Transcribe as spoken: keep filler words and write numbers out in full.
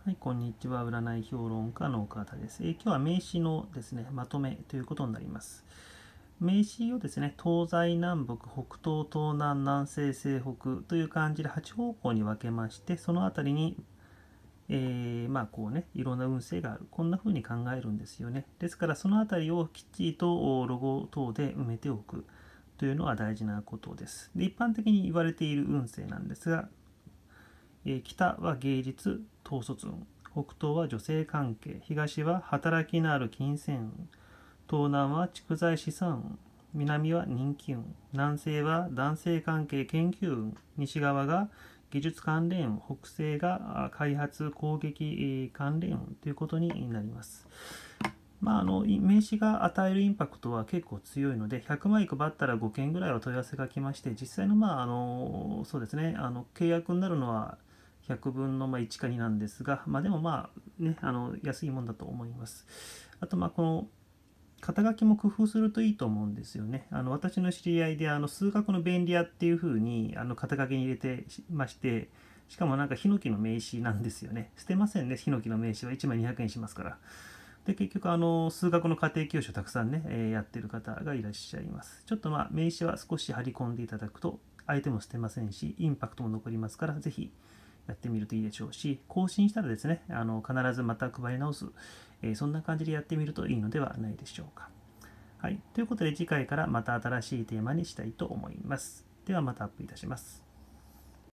はい、こんにちは。占い評論家の岡田です。えー今日は名詞のですね、まとめということになります。名詞をですね、東西南北、北東、東南、南西、西北という感じではち方向に分けまして、そのあたりに、えーまあこうね、いろんな運勢がある。こんな風に考えるんですよね。ですから、そのあたりをきっちりとロゴ等で埋めておくというのは大事なことです。で、一般的に言われている運勢なんですが、えー北は芸術、統率運。北東は女性関係。東は働きのある金銭運。東南は蓄財資産運。南は人気運。南西は男性関係研究運。西側が技術関連運。北西が開発攻撃関連運ということになります。まあ、あの名刺が与えるインパクトは結構強いので、ひゃくまい配ったらごけんぐらいは問い合わせが来まして、実際の、まあ、あのそうですね、あの契約になるのはひゃくぶんのいちかになんですが、まあ、でもまあ、ね、あの安いもんだと思います。あと、まあ、この肩書きも工夫するといいと思うんですよね。あの私の知り合いであの数学の便利屋っていう風にあの肩書きに入れてまして、しかもなんかヒノキの名刺なんですよね。捨てませんね、ヒノキの名刺はいちまいにひゃくえんしますから。で、結局、あの、数学の家庭教師をたくさんね、えーやってる方がいらっしゃいます。ちょっとまあ、名刺は少し張り込んでいただくと、相手も捨てませんし、インパクトも残りますから、ぜひやってみるといいでしょうし、更新したらですね、あの必ずまた配り直す、えーそんな感じでやってみるといいのではないでしょうか。はい。ということで、次回からまた新しいテーマにしたいと思います。では、またアップいたします。